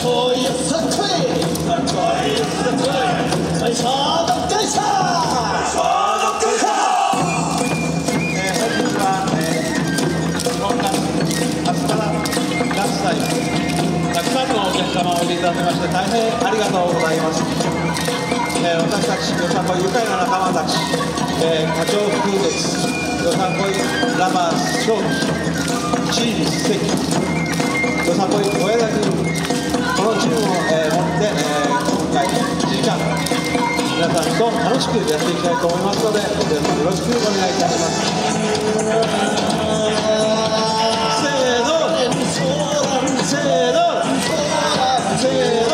たくさんのお客様をおいでいただきまして大変ありがとうございます。私たちよさこい愉快な仲間たち、課長風月、よさこいラバーズ正気、チーズ関、よさこい親田君、このチームを、持って、今回1時間皆さんと楽しくやっていきたいと思いますので、よろしくお願いいたします。せーのせーのせーの